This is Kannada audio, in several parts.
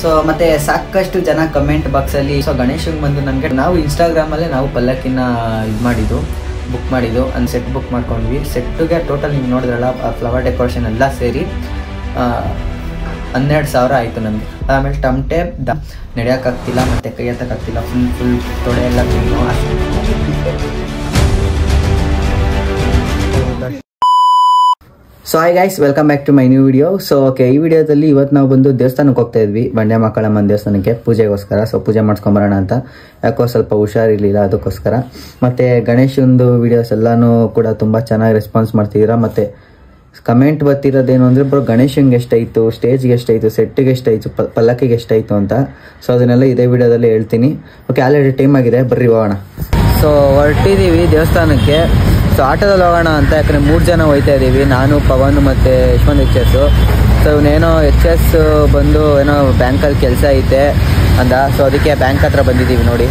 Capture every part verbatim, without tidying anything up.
ಸೊ ಮತ್ತೆ ಸಾಕಷ್ಟು ಜನ ಕಮೆಂಟ್ ಬಾಕ್ಸಲ್ಲಿ ಸೊ ಗಣೇಶಂಗೆ ಬಂದು ನನಗೆ ನಾವು ಇನ್ಸ್ಟಾಗ್ರಾಮಲ್ಲೇ ನಾವು ಪಲ್ಲಕ್ಕಿನ ಇದು ಮಾಡಿದ್ದು ಬುಕ್ ಮಾಡಿದ್ದು ಒಂದು ಸೆಟ್ ಬುಕ್ ಮಾಡ್ಕೊಂಡ್ವಿ. ಸೆಟ್ಟಿಗೆ ಟೋಟಲ್ ನೀವು ನೋಡಿದ್ರಲ್ಲ ಫ್ಲವರ್ ಡೆಕೋರೇಷನ್ ಎಲ್ಲ ಸೇರಿ ಹನ್ನೆರಡು ಸಾವಿರ ಆಯಿತು ನಮಗೆ. ಆಮೇಲೆ ಟಮಟೆ ದ ನಡೆಯೋಕ್ಕಾಗ್ತಿಲ್ಲ ಮತ್ತು ಕೈ ಎತ್ತಕ್ಕಾಗ್ತಿಲ್ಲ, ಫುಲ್ ಫುಲ್ ತೊಡೆ ಎಲ್ಲ clean. So hi guys, welcome back to my new video. So okay, ಈ ವಿಡಿಯೋದಲ್ಲಿ ಇವತ್ತು ನಾವು ಬಂದು ದೇವಸ್ಥಾನಕ್ಕೆ ಹೋಗ್ತಾ ಇದ್ವಿ, ಬಂಡೆ ಮಕ್ಕಳಮ್ಮನ ದೇವಸ್ಥಾನಕ್ಕೆ ಪೂಜೆಗೋಸ್ಕರ. ಸೊ ಪೂಜೆ ಮಾಡ್ಸ್ಕೊಂಬರೋಣ ಅಂತ, ಯಾಕೋ ಸ್ವಲ್ಪ ಹುಷಾರಿರಲಿಲ್ಲ ಅದಕ್ಕೋಸ್ಕರ. ಮತ್ತು ಗಣೇಶಂದು ವೀಡಿಯೋಸ್ ಎಲ್ಲನೂ ಕೂಡ ತುಂಬ ಚೆನ್ನಾಗಿ ರೆಸ್ಪಾನ್ಸ್ ಮಾಡ್ತಿದ್ದೀರಾ. ಮತ್ತು ಕಮೆಂಟ್ ಬರ್ತಿರೋದೇನು ಅಂದರೆ ಬರೋ ಗಣೇಶಂಗೆ ಎಷ್ಟಾಯಿತು, ಸ್ಟೇಜ್ಗೆ ಎಷ್ಟಾಯಿತು, ಸೆಟ್ಟಿಗೆ ಎಷ್ಟಾಯಿತು, ಪಲ್ಲಕ್ಕಿಗೆ ಎಷ್ಟಾಯಿತು ಅಂತ. ಸೊ ಅದನ್ನೆಲ್ಲ ಇದೇ ವಿಡಿಯೋದಲ್ಲಿ ಹೇಳ್ತೀನಿ. ಓಕೆ, ಆಲ್ರೆಡಿ ಟೈಮ್ ಆಗಿದೆ, ಬರ್ರಿ ಹೋಗೋಣ. ಸೊ ಹೊರಟಿದ್ದೀವಿ ದೇವಸ್ಥಾನಕ್ಕೆ. ಸೊ ಆಟೋದಲ್ಲಿ ಹೋಗೋಣ ಅಂತ, ಯಾಕಂದರೆ ಮೂರು ಜನ ಹೋಗ್ತಾ ಇದ್ದೀವಿ, ನಾನು, ಪವನ್ ಮತ್ತು ಯಶ್ವಂತ್ ಎಚ್ ಎಸ್. ಸೊ ಇವನೇನೋ ಎಚ್ ಎಸ್ ಬಂದು ಏನೋ ಬ್ಯಾಂಕಲ್ಲಿ ಕೆಲಸ ಐತೆ ಅಂದ. ಸೊ ಅದಕ್ಕೆ ಬ್ಯಾಂಕ್ ಹತ್ರ ಬಂದಿದ್ದೀವಿ ನೋಡಿ.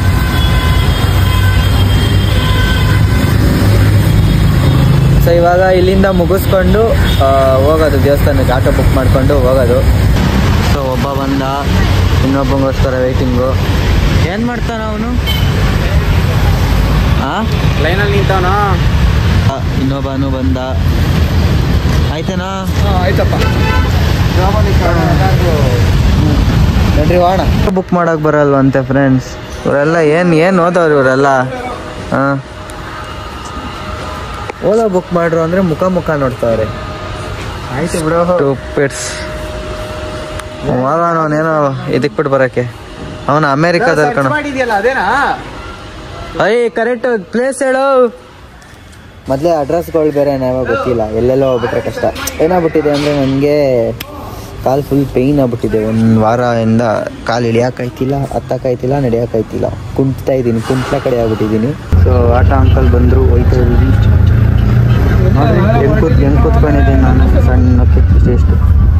ಸೊ ಇವಾಗ ಇಲ್ಲಿಂದ ಮುಗಿಸ್ಕೊಂಡು ಹೋಗೋದು ದೇವಸ್ಥಾನಕ್ಕೆ, ಆಟೋ ಬುಕ್ ಮಾಡಿಕೊಂಡು ಹೋಗೋದು. ಸೊ ಒಬ್ಬ ಬಂದ, ಇನ್ನೊಬ್ಬಂಗೋಸ್ಕರ ವೆಯ್ಟಿಂಗು. ಏನು ಮಾಡ್ತಾನ ಅವನು? ಹಾಂ, ಲೈನಲ್ಲಿ ನಿಂತವನ. ಇನ್ನೊಬ್ಬನು ಬಂದ. ಆಯ್ತೇನಾ? ಆಯ್ತಪ್ಪ, ನೋಡ್ರಿ ಹೋಣ. ಬುಕ್ ಮಾಡೋಕೆ ಬರಲ್ವಂತೆ ಫ್ರೆಂಡ್ಸ್ ಇವರೆಲ್ಲ. ಏನು ಏನು ಓದೋರು ಇವರೆಲ್ಲ? ಹಾಂ, ಓಲಾ ಬುಕ್ ಮಾಡ್ರು ಅಂದರೆ ಮುಖ ಮುಖ ನೋಡ್ತಾವ್ರೆ. ಆಯ್ತು ಬಿಡೋ, ಟೂಪಿಟ್ಸ್. ಹೋಗೋಣ, ಅವನೇನೋ ಇದಕ್ಕೆ ಬಿಟ್ಟು ಬರೋಕ್ಕೆ. ಅವನು ಅಮೇರಿಕಾದಲ್ಲಿ ಕಣ. ಅಯ್ಯ ಕರೆಕ್ಟ್ ಪ್ಲೇಸ್ ಹೇಳು. ಮೊದಲೇ ಅಡ್ರೆಸ್ಗಳು ಬೇರೆ ಯಾವಾಗ ಗೊತ್ತಿಲ್ಲ, ಎಲ್ಲೆಲ್ಲೋ ಹೋಗ್ಬಿಟ್ರೆ ಕಷ್ಟ. ಏನಾಗ್ಬಿಟ್ಟಿದೆ ಅಂದರೆ ನನಗೆ ಕಾಲು ಫುಲ್ ಪೇಯ್ನ್ ಆಗ್ಬಿಟ್ಟಿದೆ. ಒಂದು ವಾರದಿಂದ ಕಾಲು ಇಳಿಯೋಕ್ಕಾಯ್ತಿಲ್ಲ, ಹತ್ತಕ್ಕಾಯ್ತಿಲ್ಲ, ನಡೆಯೋಕ್ಕಾಯ್ತಿಲ್ಲ. ಕುಂಟ್ತಾ ಇದ್ದೀನಿ, ಕುಂಟ್ಲ ಕಡೆ ಆಗ್ಬಿಟ್ಟಿದ್ದೀನಿ. ಸೊ ಆಟೋ ಅಂಕಲ್ ಬಂದರು, ಹೋಯ್ತಾ ಇದ್ದೀನಿ. ನೋಡ್ರಿ ಹೆಂಗೆ ಕೂತ್ ಹೆಂಗೆ ಕೂತ್ಕೊಂಡಿದ್ದೀನಿ ನಾನು, ಸಣ್ಣಕ್ಕೆ ಇಷ್ಟು ಎಷ್ಟು.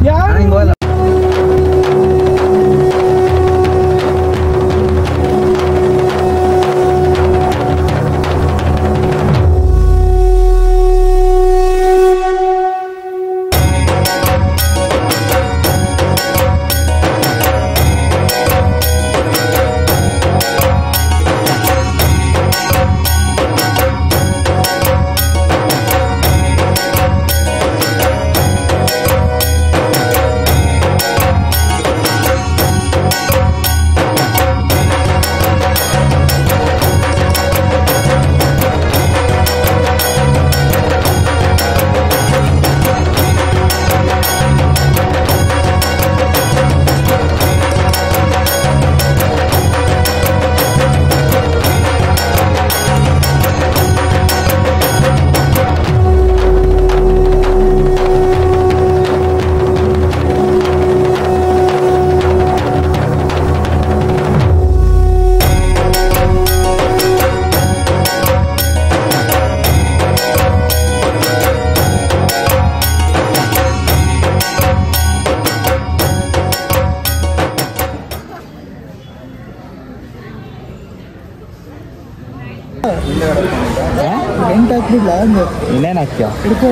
ಇನ್ನೇನು ಹಾಕ್ತೀಯ?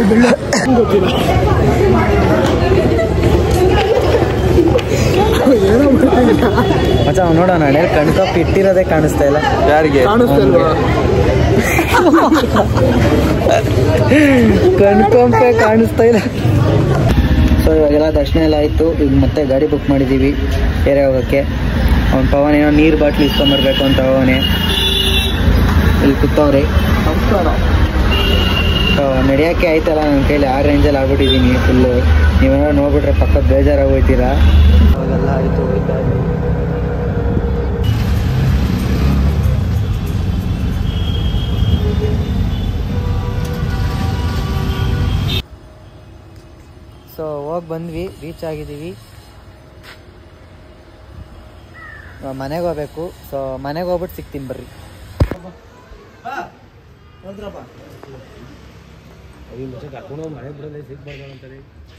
ಮಚ್ಚ ನೋಡೋಣ, ನಡೆ ಕಣ್ಕಪ್ ಇಟ್ಟಿರೋದೇ ಕಾಣಿಸ್ತಾ ಇಲ್ಲ. ಯಾರಿಗೆ ಕಣ್ಕೊಂಪೆ ಕಾಣಿಸ್ತಾ ಇಲ್ಲ. ಸೊ ಇವಾಗೆಲ್ಲ ದರ್ಶನ ಎಲ್ಲ ಆಯಿತು. ಈಗ ಮತ್ತೆ ಗಾಡಿ ಬುಕ್ ಮಾಡಿದ್ದೀವಿ ಬೇರೆ ಹೋಗೋಕ್ಕೆ. ಅವ್ನು ಪವನ್ ಏನೋ ನೀರು ಬಾಟ್ಲಿ ಇಸ್ಕೊಂಬರ್ಬೇಕು ಅಂತ ಅವನೇ ಇಲ್ಲಿ ಕೂತವ್ರೆ. ನಡೆಯೋಕ್ಕೆ ಆಯ್ತಲ್ಲ ನನ್ನ ಕೈಲಿ, ಆ ರೇಂಜಲ್ಲಿ ಆಗ್ಬಿಟ್ಟಿದ್ದೀನಿ ಫುಲ್ಲು. ನೀವೇನೋ ನೋಡ್ಬಿಟ್ರೆ ಪಕ್ಕ ಬೇಜಾರಾಗೋಯ್ತೀರಾ. ಅವಾಗೆಲ್ಲ ಆಯಿತು, ಹೋಯ್ತಾ ಇದ್ದೀವಿ. ಸೊ ಹೋಗಿ ಬಂದ್ವಿ, ರೀಚ್ ಆಗಿದ್ದೀವಿ. ಮನೆಗೆ ಹೋಗ್ಬೇಕು. ಸೊ ಮನೆಗೆ ಹೋಗ್ಬಿಟ್ಟು ಸಿಗ್ತೀನಿ ಬರ್ರಿ. ಮನೆ ಬಿಡೋದೇ ಸಿಗ್ಬಾರ್ದು ಅಂತಾರೆ.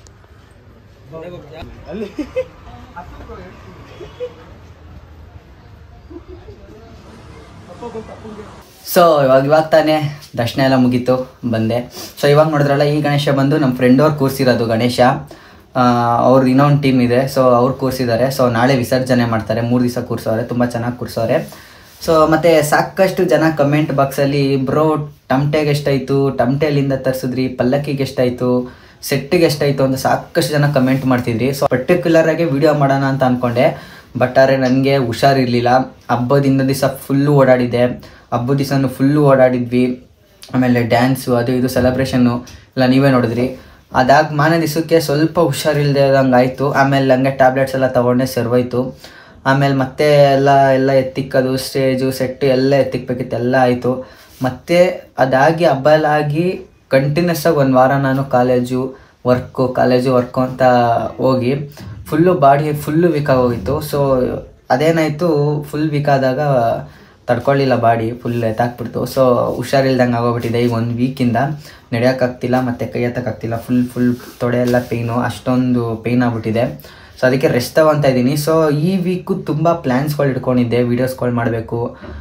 ಸೊ ಇವಾಗ ಇವಾಗ ತಾನೇ ದರ್ಶನ ಎಲ್ಲ ಮುಗೀತು, ಬಂದೆ. ಸೊ ಇವಾಗ ನೋಡಿದ್ರಲ್ಲ, ಈ ಗಣೇಶ ಬಂದು ನಮ್ಮ ಫ್ರೆಂಡ್ ಅವ್ರು ಕೂರಿಸಿರೋದು ಗಣೇಶ. ಅವ್ರು ಇನ್ನೊಂದು ಟೀಮ್ ಇದೆ, ಸೊ ಅವ್ರು ಕೂರಿಸಿದ್ದಾರೆ. ಸೊ ನಾಳೆ ವಿಸರ್ಜನೆ ಮಾಡ್ತಾರೆ, ಮೂರು ದಿವಸ ಕೂರಿಸೋರೆ, ತುಂಬ ಚೆನ್ನಾಗಿ ಕೂರಿಸೋರೆ. ಸೊ ಮತ್ತು ಸಾಕಷ್ಟು ಜನ ಕಮೆಂಟ್ ಬಾಕ್ಸಲ್ಲಿ ಬ್ರೋ ಟಮ್ಟೆಗೆ ಎಷ್ಟಾಯಿತು, ಟಮ್ಟೆಲಿಂದ ತರಿಸಿದ್ರಿ, ಪಲ್ಲಕ್ಕಿಗೆ ಎಷ್ಟಾಯಿತು, ಸೆಟ್ಟಿಗೆ ಎಷ್ಟಾಯಿತು ಅಂತ ಸಾಕಷ್ಟು ಜನ ಕಮೆಂಟ್ ಮಾಡ್ತಿದ್ರಿ. ಸೊ ಪರ್ಟಿಕ್ಯುಲರಾಗಿ ವಿಡಿಯೋ ಮಾಡೋಣ ಅಂತ ಅಂದ್ಕೊಂಡೆ, ಬಟ್ ಆದರೆ ನನಗೆ ಹುಷಾರಿರಲಿಲ್ಲ. ಹಬ್ಬದಿಂದ ದಿವಸ ಫುಲ್ಲು ಓಡಾಡಿದ್ದೆ, ಹಬ್ಬದ ದಿವಸನೂ ಫುಲ್ಲು ಓಡಾಡಿದ್ವಿ. ಆಮೇಲೆ ಡ್ಯಾನ್ಸು ಅದು ಇದು ಸೆಲೆಬ್ರೇಷನ್ನು ಎಲ್ಲ ನೀವೇ ನೋಡಿದ್ರಿ. ಅದಾದ ಮಾನ ದಿವಸಕ್ಕೆ ಸ್ವಲ್ಪ ಹುಷಾರಿಲ್ಲದೆ ಹಂಗೆ ಆಯಿತು. ಆಮೇಲೆ ಹಂಗೆ ಟ್ಯಾಬ್ಲೆಟ್ಸ್ ಎಲ್ಲ ತೊಗೊಂಡೆ, ಸರ್ವೋಯ್ತು. ಆಮೇಲೆ ಮತ್ತೆ ಎಲ್ಲ ಎಲ್ಲ ಎತ್ತಿಕ್ಕೋದು, ಸ್ಟೇಜು ಸೆಟ್ಟು ಎಲ್ಲ ಎತ್ತಿಕ್ಬೇಕಿತ್ತು, ಎಲ್ಲ ಆಯಿತು. ಮತ್ತು ಅದಾಗಿ ಹಬ್ಬ ಎಲ್ಲ ಆಗಿ ಕಂಟಿನ್ಯೂಸ್ ಆಗಿ ಒಂದು ವಾರ ನಾನು ಕಾಲೇಜು ವರ್ಕು ಕಾಲೇಜು ವರ್ಕು ಅಂತ ಹೋಗಿ ಫುಲ್ಲು ಬಾಡಿ ಫುಲ್ಲು ವೀಕಾಗಿ ಹೋಗಿತ್ತು. ಸೊ ಅದೇನಾಯಿತು, ಫುಲ್ ವೀಕ್ ಆದಾಗ ತಡ್ಕೊಳ್ಳಿಲ್ಲ, ಬಾಡಿ ಫುಲ್ ಎತ್ತಾಕ್ಬಿಡ್ತು. ಸೊ ಹುಷಾರಿಲ್ದಂಗೆ ಆಗೋಗ್ಬಿಟ್ಟಿದೆ. ಈಗ ಒಂದು ವೀಕಿಂದ ನಡೆಯೋಕ್ಕಾಗ್ತಿಲ್ಲ ಮತ್ತು ಕೈ ಎತ್ತಕ್ಕಾಗ್ತಿಲ್ಲ, ಫುಲ್ ಫುಲ್ ತೊಡೆ ಎಲ್ಲ ಪೇಯ್ನು, ಅಷ್ಟೊಂದು ಪೇಯ್ನ್ ಆಗ್ಬಿಟ್ಟಿದೆ. ಸೊ ಅದಕ್ಕೆ ರೆಸ್ಟ್ ತಗೊತಾ ಇದ್ದೀನಿ. ಸೊ ಈ ವೀಕು ತುಂಬ ಪ್ಲ್ಯಾನ್ಸ್ಗಳು ಇಟ್ಕೊಂಡಿದ್ದೆ, ವೀಡಿಯೋಸ್ಗಳು ಮಾಡಬೇಕು,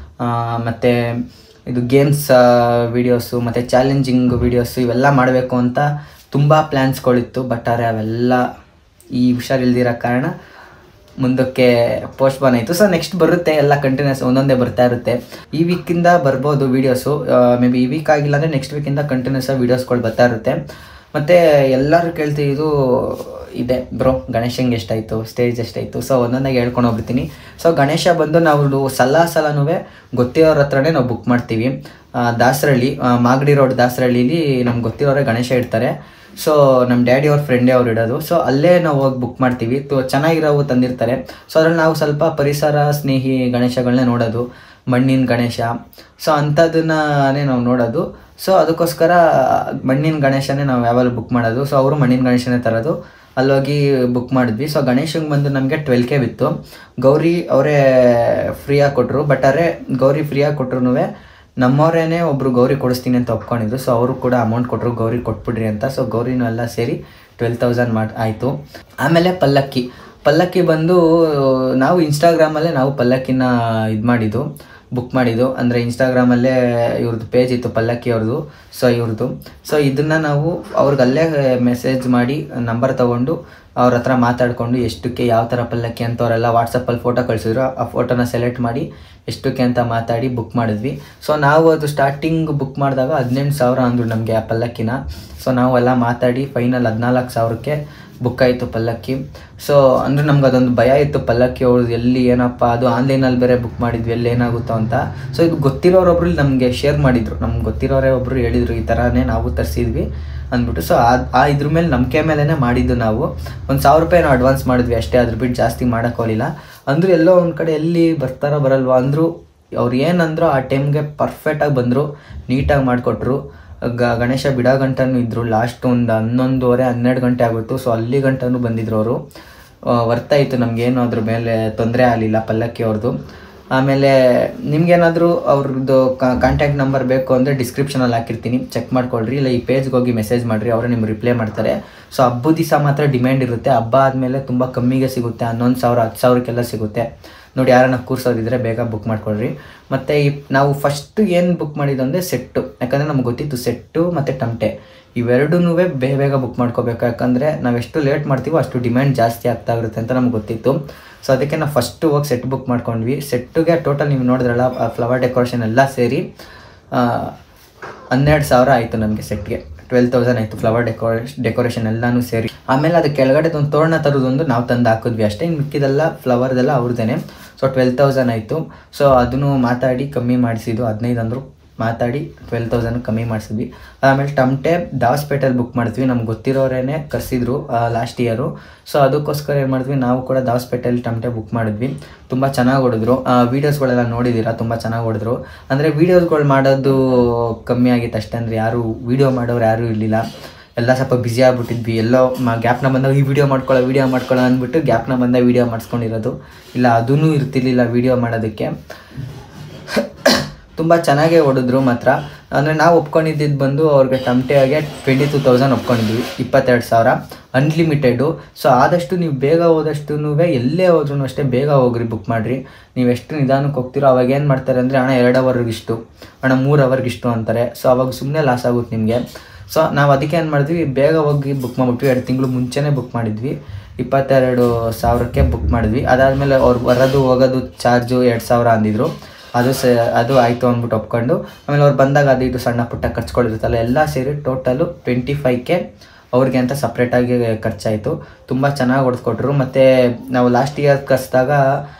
ಮತ್ತು ಇದು ಗೇಮ್ಸ್ ವೀಡಿಯೋಸು ಮತ್ತು ಚಾಲೆಂಜಿಂಗ್ ವೀಡಿಯೋಸು ಇವೆಲ್ಲ ಮಾಡಬೇಕು ಅಂತ ತುಂಬ ಪ್ಲ್ಯಾನ್ಸ್ಗಳಿತ್ತು. ಬಟ್ ಆದರೆ ಅವೆಲ್ಲ ಈ ಹುಷಾರಿಲ್ದಿರೋ ಕಾರಣ ಮುಂದಕ್ಕೆ ಪೋಸ್ಟ್ಪೋನ್ ಆಯಿತು. ಸೊ ನೆಕ್ಸ್ಟ್ ಬರುತ್ತೆ, ಎಲ್ಲ ಕಂಟಿನ್ಯೂಸ್ ಒಂದೊಂದೇ ಬರ್ತಾ ಇರುತ್ತೆ. ಈ ವೀಕಿಂದ ಬರ್ಬೋದು ವೀಡಿಯೋಸು, ಮೇ ಬಿ ಈ ವೀಕ್ ಆಗಿಲ್ಲ ಅಂದರೆ ನೆಕ್ಸ್ಟ್ ವೀಕಿಂದ ಕಂಟಿನ್ಯೂಸ್ ಆಗಿ ವೀಡಿಯೋಸ್ಗಳು ಬರ್ತಾ ಇರುತ್ತೆ. ಮತ್ತು ಎಲ್ಲರೂ ಕೇಳ್ತಿದ್ದು ಇದೆ, ಬ್ರೋ ಗಣೇಶಂಗೆ ಎಷ್ಟಾಯಿತು, ಸ್ಟೇಜ್ ಎಷ್ಟಾಯಿತು. ಸೊ ಒಂದೊಂದಾಗಿ ಹೇಳ್ಕೊಂಡು ಹೋಗ್ಬಿಡ್ತೀನಿ. ಸೊ ಗಣೇಶ ಬಂದು ನಾವು ಸಲ ಸಲನೂ ಗೊತ್ತಿರೋರ ಹತ್ರನೇ ನಾವು ಬುಕ್ ಮಾಡ್ತೀವಿ. ದಾಸರಳ್ಳಿ, ಮಾಗಡಿ ರೋಡ್ ದಾಸರಳ್ಳಿಲಿ ನಮ್ಗೆ ಗೊತ್ತಿರೋರೆ ಗಣೇಶ ಇಡ್ತಾರೆ. ಸೊ ನಮ್ಮ ಡ್ಯಾಡಿ ಅವ್ರ ಫ್ರೆಂಡೇ ಅವ್ರು ಇಡೋದು. ಸೊ ಅಲ್ಲೇ ನಾವು ಹೋಗಿ ಬುಕ್ ಮಾಡ್ತೀವಿ. ತು ಚೆನ್ನಾಗಿರೋವು ತಂದಿರ್ತಾರೆ. ಸೊ ಅದ್ರಲ್ಲಿ ನಾವು ಸ್ವಲ್ಪ ಪರಿಸರ ಸ್ನೇಹಿ ಗಣೇಶಗಳನ್ನೇ ನೋಡೋದು, ಮಣ್ಣಿನ ಗಣೇಶ, ಸೊ ಅಂಥದ್ದನ್ನೇ ನಾವು ನೋಡೋದು. ಸೊ ಅದಕ್ಕೋಸ್ಕರ ಮಣ್ಣಿನ ಗಣೇಶನೇ ನಾವು ಯಾವಾಗಲೂ ಬುಕ್ ಮಾಡೋದು. ಸೊ ಅವರು ಮಣ್ಣಿನ ಗಣೇಶನೇ ತರೋದು. ಅಲ್ಲೋಗಿ ಬುಕ್ ಮಾಡಿದ್ವಿ. ಸೊ ಗಣೇಶಂಗೆ ಬಂದು ನಮಗೆ ಟ್ವೆಲ್ ಕೆ ಬಿತ್ತು. ಗೌರಿ ಅವರೇ ಫ್ರೀಯಾಗಿ ಕೊಟ್ಟರು. ಬಟ್ ಆದರೆ ಗೌರಿ ಫ್ರೀಯಾಗಿ ಕೊಟ್ಟರು ನಮ್ಮವರೇನೆ ಒಬ್ಬರು ಗೌರಿ ಕೊಡಿಸ್ತೀನಿ ಅಂತ ಒಪ್ಕೊಂಡಿದ್ರು. ಸೊ ಅವರು ಕೂಡ ಅಮೌಂಟ್ ಕೊಟ್ಟರು, ಗೌರಿ ಕೊಟ್ಬಿಡ್ರಿ ಅಂತ. ಸೊ ಗೌರಿನೂ ಎಲ್ಲ ಸೇರಿ ಟ್ವೆಲ್ ತೌಸಂಡ್ ಮಾಡಿ ಆಯಿತು. ಆಮೇಲೆ ಪಲ್ಲಕ್ಕಿ ಪಲ್ಲಕ್ಕಿ ಬಂದು ನಾವು ಇನ್ಸ್ಟಾಗ್ರಾಮಲ್ಲೇ ನಾವು ಪಲ್ಲಕ್ಕಿನ ಇದು ಮಾಡಿದ್ದು, ಬುಕ್ ಮಾಡಿದ್ದು. ಅಂದರೆ ಇನ್ಸ್ಟಾಗ್ರಾಮಲ್ಲೇ ಇವ್ರದ್ದು ಪೇಜ್ ಇತ್ತು ಪಲ್ಲಕ್ಕಿ ಅವ್ರದ್ದು. ಸೊ ಇವ್ರದ್ದು ಸೊ ಇದನ್ನು ನಾವು ಅವ್ರಿಗಲ್ಲೇ ಮೆಸೇಜ್ ಮಾಡಿ ನಂಬರ್ ತೊಗೊಂಡು ಅವ್ರ ಹತ್ರ ಮಾತಾಡಿಕೊಂಡು ಎಷ್ಟಕ್ಕೆ ಯಾವ ಥರ ಪಲ್ಲಕ್ಕಿ ಅಂತ ಅವರೆಲ್ಲ ವಾಟ್ಸಪ್ಪಲ್ಲಿ ಫೋಟೋ ಕಳಿಸಿದ್ರು. ಆ ಫೋಟೋನ ಸೆಲೆಕ್ಟ್ ಮಾಡಿ ಎಷ್ಟಕ್ಕೆ ಅಂತ ಮಾತಾಡಿ ಬುಕ್ ಮಾಡಿದ್ವಿ. ಸೊ ನಾವು ಅದು ಸ್ಟಾರ್ಟಿಂಗ್ ಬುಕ್ ಮಾಡಿದಾಗ ಹದಿನೆಂಟು ಸಾವಿರ ಅಂದರು ನಮಗೆ ಆ ಪಲ್ಲಕ್ಕಿನ. ಸೊ ನಾವು ಎಲ್ಲ ಮಾತಾಡಿ ಫೈನಲ್ ಹದಿನಾಲ್ಕು ಸಾವಿರಕ್ಕೆ ಬುಕ್ ಆಯಿತು ಪಲ್ಲಕ್ಕಿ. ಸೊ ಅಂದರೆ ನಮ್ಗೆ ಅದೊಂದು ಭಯ ಇತ್ತು, ಪಲ್ಲಕ್ಕಿ ಅವ್ರದ್ದು ಎಲ್ಲಿ ಏನಪ್ಪ, ಅದು ಆನ್ಲೈನಲ್ಲಿ ಬೇರೆ ಬುಕ್ ಮಾಡಿದ್ವಿ, ಎಲ್ಲಿ ಏನಾಗುತ್ತೋ ಅಂತ. ಸೊ ಇದು ಗೊತ್ತಿರೋರೊಬ್ರು ನಮಗೆ ಶೇರ್ ಮಾಡಿದರು, ನಮ್ಗೆ ಗೊತ್ತಿರೋರೇ ಒಬ್ಬರು ಹೇಳಿದರು ಈ ಥರನೇ ನಾವು ತರಿಸಿದ್ವಿ ಅಂದ್ಬಿಟ್ಟು. ಸೊ ಆ ಆ ಇದ್ರ ಮೇಲೆ ನಂಬಿಕೆ ಮೇಲೇ ಮಾಡಿದ್ದು. ನಾವು ಒಂದು ಸಾವಿರ ರೂಪಾಯಿ ನಾವು ಅಡ್ವಾನ್ಸ್ ಮಾಡಿದ್ವಿ ಅಷ್ಟೇ, ಅದ್ರ ಬಿಟ್ಟು ಜಾಸ್ತಿ ಮಾಡೋಕ್ಕೋಲಿಲ್ಲ. ಅಂದರೂ ಎಲ್ಲೋ ಒಂದು ಕಡೆ ಎಲ್ಲಿ ಬರ್ತಾರೋ ಬರಲ್ವ ಅಂದರು. ಅವ್ರು ಏನಂದ್ರು ಆ ಟೈಮ್ಗೆ ಪರ್ಫೆಕ್ಟಾಗಿ ಬಂದರು, ನೀಟಾಗಿ ಮಾಡಿಕೊಟ್ರು. ಗ ಗಣೇಶ ಬಿಡೋ ಗಂಟನೂ ಇದ್ದರು. ಲಾಸ್ಟ್ ಒಂದು ಹನ್ನೊಂದುವರೆ ಹನ್ನೆರಡು ಗಂಟೆ ಆಗೋಯ್ತು. ಸೊ ಅಲ್ಲಿ ಗಂಟನೂ ಬಂದಿದ್ರು ಅವರು. ವರ್ತಾಯಿತು, ನಮಗೇನು ಅದ್ರ ಮೇಲೆ ತೊಂದರೆ ಆಗಲಿಲ್ಲ ಪಲ್ಲಕ್ಕಿ ಅವ್ರದ್ದು. ಆಮೇಲೆ ನಿಮ್ಗೇನಾದರೂ ಅವ್ರದ್ದು ಕಾಂಟ್ಯಾಕ್ಟ್ ನಂಬರ್ ಬೇಕು ಅಂದರೆ ಡಿಸ್ಕ್ರಿಪ್ಷನಲ್ಲಿ ಹಾಕಿರ್ತೀನಿ, ಚೆಕ್ ಮಾಡ್ಕೊಳ್ರಿ. ಇಲ್ಲ ಈ ಪೇಜ್ಗೆ ಹೋಗಿ ಮೆಸೇಜ್ ಮಾಡಿರಿ, ಅವರೇ ನಿಮ್ಗೆ ರಿಪ್ಲೈ ಮಾಡ್ತಾರೆ. ಸೊ ಹಬ್ಬದ ದಿವಸ ಮಾತ್ರ ಡಿಮ್ಯಾಂಡ್ ಇರುತ್ತೆ. ಹಬ್ಬ ಆದಮೇಲೆ ತುಂಬ ಕಮ್ಮಿಗೆ ಸಿಗುತ್ತೆ, ಹನ್ನೊಂದು ಸಾವಿರ ಹತ್ತು ಸಾವಿರಕ್ಕೆಲ್ಲ ಸಿಗುತ್ತೆ. ನೋಡಿ ಯಾರನ್ನ ಕೂರ್ಸೋದಿದ್ರೆ ಬೇಗ ಬುಕ್ ಮಾಡ್ಕೊಳ್ರಿ. ಮತ್ತು ಈ ನಾವು ಫಸ್ಟು ಏನು ಬುಕ್ ಮಾಡಿದ್ದು ಅಂದರೆ ಸೆಟ್ಟು, ಯಾಕಂದರೆ ನಮ್ಗೆ ಗೊತ್ತಿತ್ತು ಸೆಟ್ಟು ಮತ್ತು ಟಮಟೆ ಇವೆರಡೂ ಬೇಗ ಬೇಗ ಬುಕ್ ಮಾಡ್ಕೋಬೇಕು. ಯಾಕಂದರೆ ನಾವೆಷ್ಟು ಲೇಟ್ ಮಾಡ್ತೀವೋ ಅಷ್ಟು ಡಿಮ್ಯಾಂಡ್ ಜಾಸ್ತಿ ಆಗ್ತಾ ಇರುತ್ತೆ ಅಂತ ನಮ್ಗೆ ಗೊತ್ತಿತ್ತು. ಸೊ ಅದಕ್ಕೆ ನಾವು ಫಸ್ಟು ಹೋಗಿ ಸೆಟ್ ಬುಕ್ ಮಾಡ್ಕೊಂಡ್ವಿ. ಸೆಟ್ಟಿಗೆ ಟೋಟಲ್ ನೀವು ನೋಡಿದ್ರಲ್ಲ ಫ್ಲವರ್ ಡೆಕೋರೇಷನ್ ಎಲ್ಲ ಸೇರಿ ಹನ್ನೆರಡು ಸಾವಿರ ಆಯಿತು ನಮಗೆ. ಸೆಟ್ಗೆ ಟ್ವೆಲ್ ತೌಸಂಡ್ ಆಯಿತು ಫ್ಲವರ್ ಡೆಕೋರೇಷ್ ಡೆಕೋರೇಷನ್ ಎಲ್ಲನೂ ಸೇರಿ. ಆಮೇಲೆ ಅದು ಕೆಳಗಡೆ ಒಂದು ತೋರಣ ತರೋದೊಂದು ನಾವು ತಂದು ಹಾಕಿದ್ವಿ ಅಷ್ಟೇ, ಇನ್ನು ಮಿಕ್ಕಿದೆಲ್ಲ ಫ್ಲವರ್ದೆಲ್ಲ ಅವ್ರದ್ದೇನೆ. ಸೊ ಟ್ವೆಲ್ ತೌಸಂಡ್ ಆಯಿತು. ಸೊ ಅದನ್ನು ಮಾತಾಡಿ ಕಮ್ಮಿ ಮಾಡಿಸಿದ್ದು, ಹದಿನೈದು ಅಂದರು ಮಾತಾಡಿ ಟ್ವೆಲ್ ತೌಸಂಡ್ ಕಮ್ಮಿ ಮಾಡಿಸಿದ್ವಿ. ಆಮೇಲೆ ಟಮಟೆ ದಾವಸ್ಪೇಟೆಲ್ಲಿ ಬುಕ್ ಮಾಡ್ತೀವಿ, ನಮ್ಗೆ ಗೊತ್ತಿರೋರೇ ಕರೆಸಿದ್ರು ಲಾಸ್ಟ್ ಇಯರು. ಸೊ ಅದಕ್ಕೋಸ್ಕರ ಏನು ಮಾಡಿದ್ವಿ, ನಾವು ಕೂಡ ದಾವಸ್ಪೇಟೆಯಲ್ಲಿ ಟಮಟೆ ಬುಕ್ ಮಾಡಿದ್ವಿ. ತುಂಬ ಚೆನ್ನಾಗಿ ಹೊಡಿದ್ರು. ವೀಡಿಯೋಸ್ಗಳೆಲ್ಲ ನೋಡಿದ್ದೀರಾ, ತುಂಬ ಚೆನ್ನಾಗಿ ಹೊಡಿದ್ರು. ಅಂದರೆ ವೀಡಿಯೋಸ್ಗಳು ಮಾಡೋದು ಕಮ್ಮಿ ಆಗಿತ್ತು ಅಷ್ಟೇ. ಅಂದರೆ ಯಾರು ವೀಡಿಯೋ ಮಾಡೋರು ಯಾರೂ ಇರಲಿಲ್ಲ, ಎಲ್ಲ ಸ್ವಲ್ಪ ಬ್ಯುಸಿ ಆಗ್ಬಿಟ್ಟಿದ್ವಿ. ಎಲ್ಲೋ ಗ್ಯಾಪ್ನ ಬಂದಾಗ ಈ ವಿಡಿಯೋ ಮಾಡ್ಕೊಳ್ಳೋ ವಿಡಿಯೋ ಮಾಡ್ಕೊಳ್ಳೋ ಅಂದ್ಬಿಟ್ಟು ಗ್ಯಾಪ್ನ ಬಂದಾಗ ವೀಡಿಯೋ ಮಾಡಿಸ್ಕೊಂಡಿರೋದು, ಇಲ್ಲ ಅದೂ ಇರ್ತಿರ್ಲಿಲ್ಲ ವೀಡಿಯೋ ಮಾಡೋದಕ್ಕೆ. ತುಂಬ ಚೆನ್ನಾಗೇ ಹೊಡಿದ್ರು ಮಾತ್ರ. ಅಂದರೆ ನಾವು ಒಪ್ಕೊಂಡಿದ್ದು ಬಂದು ಅವ್ರಿಗೆ ಟಮಟೆಗೆ ಟ್ವೆಂಟಿ ಟೂ ತೌಸಂಡ್ ಒಪ್ಕೊಂಡಿದ್ವಿ, ಇಪ್ಪತ್ತೆರಡು ಸಾವಿರ ಅನ್ಲಿಮಿಟೆಡು. ಸೊ ಆದಷ್ಟು ನೀವು ಬೇಗ ಹೋದಷ್ಟು ಎಲ್ಲೇ ಹೋದ್ರೂ ಅಷ್ಟೇ ಬೇಗ ಹೋಗ್ರಿ, ಬುಕ್ ಮಾಡಿರಿ. ನೀವು ಎಷ್ಟು ನಿಧಾನಕ್ಕೆ ಹೋಗ್ತೀರೋ ಅವಾಗ ಏನು ಮಾಡ್ತಾರೆ ಅಂದರೆ, ಹಣ ಎರಡು ಅವರ್ಗಿಷ್ಟು, ಹಣ ಮೂರು ಅವರ್ಗಿಷ್ಟು ಅಂತಾರೆ. ಸೊ ಅವಾಗ ಸುಮ್ಮನೆ ಲಾಸ್ ಆಗುತ್ತೆ ನಿಮಗೆ. ಸೊ ನಾವು ಅದಕ್ಕೆ ಏನು ಮಾಡಿದ್ವಿ, ಬೇಗ ಹೋಗಿ ಬುಕ್ ಮಾಡಿಬಿಟ್ವಿ. ಎರಡು ತಿಂಗಳು ಮುಂಚೆನೇ ಬುಕ್ ಮಾಡಿದ್ವಿ, ಇಪ್ಪತ್ತೆರಡು ಸಾವಿರಕ್ಕೆ ಬುಕ್ ಮಾಡಿದ್ವಿ. ಅದಾದಮೇಲೆ ಅವ್ರು ಬರೋದು ಹೋಗೋದು ಚಾರ್ಜು ಎರಡು ಸಾವಿರ ಅಂದಿದ್ರು. ಅದು ಸ ಅದು ಆಯಿತು ಅಂದ್ಬಿಟ್ಟು ಒಪ್ಕೊಂಡು, ಆಮೇಲೆ ಅವ್ರು ಬಂದಾಗ ಅದು ಇದು ಸಣ್ಣ ಪುಟ್ಟ ಖರ್ಚುಗಳಿರುತ್ತಲ್ಲ ಎಲ್ಲ ಸೇರಿ ಟೋಟಲು ಟ್ವೆಂಟಿ ಫೈವ್ ಕೆ ಅವ್ರಿಗೆ ಅಂತ ಸಪ್ರೇಟಾಗಿ ಖರ್ಚಾಯಿತು. ತುಂಬ ಚೆನ್ನಾಗಿ ಹೊಡೆದ್ಕೊಟ್ರು. ಮತ್ತು ನಾವು ಲಾಸ್ಟ್ ಇಯರ್ ಕಸಿದಾಗ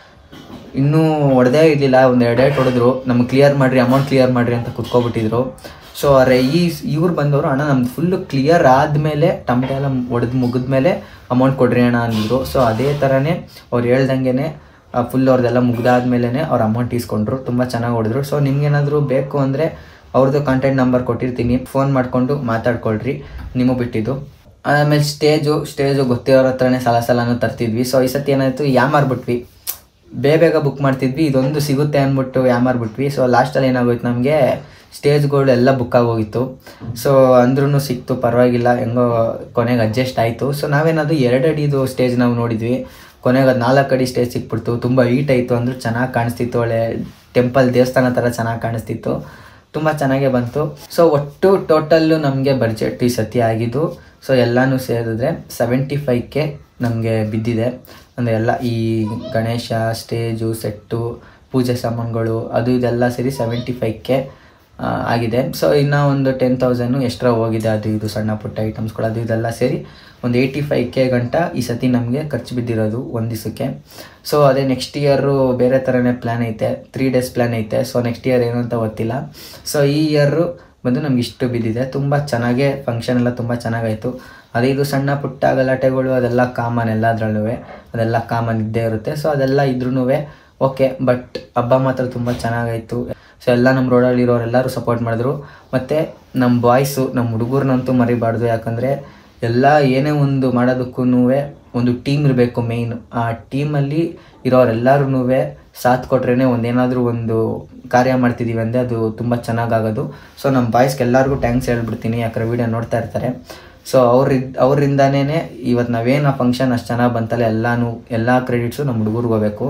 ಇನ್ನೂ ಹೊಡೆದೇ ಇರಲಿಲ್ಲ, ಒಂದು ಎರಡೆರಡು ಹೊಡೆದ್ರು. ನಮ್ಗೆ ಕ್ಲಿಯರ್ ಮಾಡಿರಿ, ಅಮೌಂಟ್ ಕ್ಲಿಯರ್ ಮಾಡಿರಿ ಅಂತ ಕುತ್ಕೊಬಿಟ್ಟಿದ್ರು. ಸೊ ಅರೆ ಈ ಇವ್ರು ಬಂದವರು, ಅಣ್ಣ ನಮ್ದು ಫುಲ್ಲು ಕ್ಲಿಯರ್ ಆದಮೇಲೆ ಟಮಟೆ ಎಲ್ಲ ಹೊಡೆದು ಮುಗಿದ್ಮೇಲೆ ಅಮೌಂಟ್ ಕೊಡ್ರಿ ಅಣ್ಣ ಅಂದಿದ್ರು. ಸೊ ಅದೇ ಥರನೇ ಅವ್ರು ಹೇಳ್ದಂಗೆ ಫುಲ್ ಅವ್ರದ್ದೆಲ್ಲ ಮುಗ್ದಾದ್ಮೇಲೆ ಅವ್ರು ಅಮೌಂಟ್ ಇಸ್ಕೊಂಡ್ರು. ತುಂಬ ಚೆನ್ನಾಗಿ ಹೊಡೆದ್ರು. ಸೊ ನಿಮ್ಗೇನಾದರೂ ಬೇಕು ಅಂದರೆ ಅವ್ರದ್ದು ಕಾಂಟ್ಯಾಕ್ಟ್ ನಂಬರ್ ಕೊಟ್ಟಿರ್ತೀನಿ, ಫೋನ್ ಮಾಡಿಕೊಂಡು ಮಾತಾಡ್ಕೊಳ್ರಿ, ನಿಮಗೆ ಬಿಟ್ಟಿದ್ದು. ಆಮೇಲೆ ಸ್ಟೇಜು ಸ್ಟೇಜು ಗೊತ್ತಿರೋರ ಹತ್ರನೇ ಸಲ ಸಲನೂ ತರ್ತಿದ್ವಿ. ಸೊ ಈ ಸತಿ ಏನಾಯಿತು, ಯಾಮಾರ್ಬಿಟ್ವಿ. ಬೇಗ ಬೇಗ ಬುಕ್ ಮಾಡ್ತಿದ್ವಿ, ಇದೊಂದು ಸಿಗುತ್ತೆ ಅಂದ್ಬಿಟ್ಟು ಯಾಮಾರ್ಬಿಟ್ವಿ. ಸೊ ಲಾಸ್ಟಲ್ಲಿ ಏನಾಗೋಯ್ತು, ನಮಗೆ ಸ್ಟೇಜ್ಗಳು ಎಲ್ಲ ಬುಕ್ ಆಗೋಗಿತ್ತು. ಸೊ ಅಂದ್ರೂ ಸಿಕ್ತು, ಪರವಾಗಿಲ್ಲ, ಹೆಂಗೋ ಕೊನೆಗೆ ಅಡ್ಜಸ್ಟ್ ಆಯಿತು. ಸೊ ನಾವೇನಾದರೂ ಎರಡು ಅಡಿದು ಸ್ಟೇಜ್ ನಾವು ನೋಡಿದ್ವಿ, ಕೊನೆಗೆ ಅದು ನಾಲ್ಕು ಅಡಿ ಸ್ಟೇಜ್ ಸಿಕ್ಬಿಡ್ತು. ತುಂಬ ಹೀಟ್ ಆಯಿತು, ಅಂದರೂ ಚೆನ್ನಾಗಿ ಕಾಣಿಸ್ತಿತ್ತು, ಒಳ್ಳೆ ಟೆಂಪಲ್ ದೇವಸ್ಥಾನ ಥರ ಚೆನ್ನಾಗಿ ಕಾಣಿಸ್ತಿತ್ತು, ತುಂಬ ಚೆನ್ನಾಗೇ ಬಂತು. ಸೊ ಒಟ್ಟು ಟೋಟಲ್ಲು ನಮಗೆ ಬಡ್ಜೆಟ್ ಈ ಸತಿ ಆಗಿದ್ದು, ಸೊ ಎಲ್ಲನೂ ಸೇರಿದ್ರೆ ಸೆವೆಂಟಿ ಫೈವ್ ಕೆ ನಮಗೆ ಬಿದ್ದಿದೆ. ಅಂದರೆ ಎಲ್ಲ ಈ ಗಣೇಶ, ಸ್ಟೇಜು, ಸೆಟ್ಟು, ಪೂಜೆ ಸಾಮಾನುಗಳು ಅದು ಇದೆಲ್ಲ ಸೇರಿ ಸೆವೆಂಟಿ ಫೈವ್ ಕೆ ಆಗಿದೆ. ಸೊ ಇನ್ನೂ ಒಂದು ಟೆನ್ ತೌಸಂಡು ಎಕ್ಸ್ಟ್ರಾ ಹೋಗಿದೆ, ಅದು ಇದು ಸಣ್ಣ ಪುಟ್ಟ ಐಟಮ್ಸ್ಗಳು ಅದು ಇದೆಲ್ಲ ಸೇರಿ ಒಂದು ಏಯ್ಟಿ ಫೈವ್ ಕೆ ಗಂಟ ಈ ಸತಿ ನಮಗೆ ಖರ್ಚು ಬಿದ್ದಿರೋದು ಒಂದು ದಿವಸಕ್ಕೆ. ಸೊ ಅದೇ ನೆಕ್ಸ್ಟ್ ಇಯರು ಬೇರೆ ಥರನೇ ಪ್ಲ್ಯಾನ್ ಐತೆ, ತ್ರೀ ಡೇಸ್ ಪ್ಲ್ಯಾನ್ ಐತೆ. ಸೊ ನೆಕ್ಸ್ಟ್ ಇಯರ್ ಏನು ಅಂತ ಗೊತ್ತಿಲ್ಲ. ಸೊ ಈ ಇಯರು ಬಂದು ನಮ್ಗೆ ಇಷ್ಟು ಬಿದ್ದಿದೆ. ತುಂಬ ಚೆನ್ನಾಗೇ ಫಂಕ್ಷನ್ ಎಲ್ಲ ತುಂಬ ಚೆನ್ನಾಗಾಯಿತು. ಅದೇ ಇದು ಸಣ್ಣ ಪುಟ್ಟ ಗಲಾಟೆಗಳು ಅದೆಲ್ಲ ಕಾಮನ್, ಎಲ್ಲದ್ರಲ್ಲೂ ಅದೆಲ್ಲ ಕಾಮನ್ ಇದ್ದೇ ಇರುತ್ತೆ. ಸೊ ಅದೆಲ್ಲ ಇದ್ರೂ ಓಕೆ, ಬಟ್ ಹಬ್ಬ ಮಾತ್ರ ತುಂಬ ಚೆನ್ನಾಗಾಯಿತು. ಸೊ ಎಲ್ಲ ನಮ್ಮ ರೋಡಲ್ಲಿರೋರೆಲ್ಲರೂ ಸಪೋರ್ಟ್ ಮಾಡಿದ್ರು. ಮತ್ತು ನಮ್ಮ ಬಾಯ್ಸು, ನಮ್ಮ ಹುಡುಗರನ್ನಂತೂ ಮರಿಬಾರ್ದು. ಯಾಕಂದರೆ ಎಲ್ಲ ಏನೇ ಒಂದು ಮಾಡೋದಕ್ಕೂ ಒಂದು ಟೀಮ್ ಇರಬೇಕು ಮೇಯ್ನು. ಆ ಟೀಮಲ್ಲಿ ಇರೋರೆಲ್ಲರೂ ಸಾಥ್ ಕೊಟ್ರೇ ಒಂದೇನಾದರೂ ಒಂದು ಕಾರ್ಯ ಮಾಡ್ತಿದ್ದೀವಿ ಅಂದರೆ ಅದು ತುಂಬ ಚೆನ್ನಾಗಾಗೋದು. ಸೊ ನಮ್ಮ ಬಾಯ್ಸ್ಗೆ ಎಲ್ಲರಿಗೂ ಥ್ಯಾಂಕ್ಸ್ ಹೇಳ್ಬಿಡ್ತೀನಿ, ಯಾಕಂದರೆ ವೀಡಿಯೋ ನೋಡ್ತಾ ಇರ್ತಾರೆ. ಸೊ ಅವ್ರಿಂದ ಅವರಿಂದನೇ ಇವತ್ತು ನಾವೇನು ಆ ಫಂಕ್ಷನ್ ಅಷ್ಟು ಚೆನ್ನಾಗಿ ಬಂತಲ್ಲ, ಎಲ್ಲನೂ ಎಲ್ಲ ಕ್ರೆಡಿಟ್ಸು ನಮ್ಮ ಹುಡುಗರಿಗೆ ಹೋಗಬೇಕು.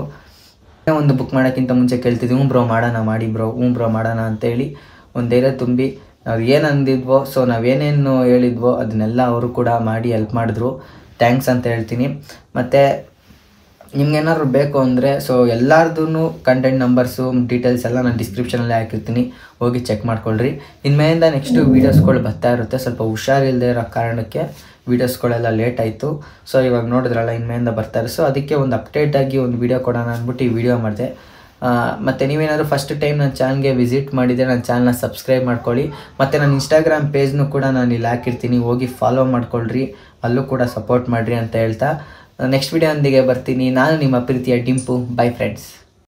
ಒಂದು ಬುಕ್ ಮಾಡೋಕ್ಕಿಂತ ಮುಂಚೆ ಕೇಳ್ತಿದ್ವಿ, ಹ್ಞೂ ಬ್ರೋ ಮಾಡೋಣ, ಮಾಡಿ ಬ್ರೋ, ಹ್ಞೂ ಬ್ರೋ ಮಾಡೋಣ ಅಂತೇಳಿ ಒಂದು ಧೈರ್ಯ ತುಂಬಿ ನಾವು ಏನು ಅಂದಿದ್ವೋ, ಸೊ ನಾವೇನೇನು ಹೇಳಿದ್ವೋ ಅದನ್ನೆಲ್ಲ ಅವರು ಕೂಡ ಮಾಡಿ ಹೆಲ್ಪ್ ಮಾಡಿದ್ರು. ಥ್ಯಾಂಕ್ಸ್ ಅಂತ ಹೇಳ್ತೀನಿ. ಮತ್ತು ನಿಮ್ಗೇನಾದ್ರು ಬೇಕು ಅಂದರೆ ಸೊ ಎಲ್ಲರದೂ ಕಂಟೆಂಟ್ ನಂಬರ್ಸು ಡೀಟೇಲ್ಸ್ ಎಲ್ಲ ನಾನು ಡಿಸ್ಕ್ರಿಪ್ಷನಲ್ಲಿ ಹಾಕಿರ್ತೀನಿ, ಹೋಗಿ ಚೆಕ್ ಮಾಡ್ಕೊಳ್ರಿ. ಇನ್ಮೇಲಿಂದ ನೆಕ್ಸ್ಟು ವೀಡಿಯೋಸ್ಗಳು ಬರ್ತಾ ಇರುತ್ತೆ. ಸ್ವಲ್ಪ ಹುಷಾರಿಲ್ಲದೆ ಇರೋ ಕಾರಣಕ್ಕೆ ವೀಡಿಯೋಸ್ಗಳೆಲ್ಲ ಲೇಟ್ ಆಯಿತು. ಸೊ ಇವಾಗ ನೋಡಿದ್ರಲ್ಲ, ಇನ್ಮೇಲಿಂದ ಬರ್ತಾರೆ. ಸೊ ಅದಕ್ಕೆ ಒಂದು ಅಪ್ಡೇಟಾಗಿ ಒಂದು ವೀಡಿಯೋ ಕೊಡೋಣ ಅಂದ್ಬಿಟ್ಟು ಈ ವಿಡಿಯೋ ಮಾಡಿದೆ. ಮತ್ತು ನೀವೇನಾದರೂ ಫಸ್ಟ್ ಟೈಮ್ ನನ್ನ ಚಾನಲ್ಗೆ ವಿಸಿಟ್ ಮಾಡಿದರೆ ನನ್ನ ಚಾನಲ್ನ ಸಬ್ಸ್ಕ್ರೈಬ್ ಮಾಡ್ಕೊಳ್ಳಿ. ಮತ್ತು ನನ್ನ ಇನ್ಸ್ಟಾಗ್ರಾಮ್ ಪೇಜ್ನೂ ಕೂಡ ನಾನು ಇಲ್ಲಿ ಹಾಕಿರ್ತೀನಿ, ಹೋಗಿ ಫಾಲೋ ಮಾಡ್ಕೊಳ್ರಿ, ಅಲ್ಲೂ ಕೂಡ ಸಪೋರ್ಟ್ ಮಾಡಿರಿ ಅಂತ ಹೇಳ್ತಾ ನೆಕ್ಸ್ಟ್ ವಿಡಿಯೋ ಒಂದಿಗೆ ಬರ್ತೀನಿ. ನಾನು ನಿಮ್ಮ ಪ್ರೀತಿಯ ಡಿಂಪು. By friends.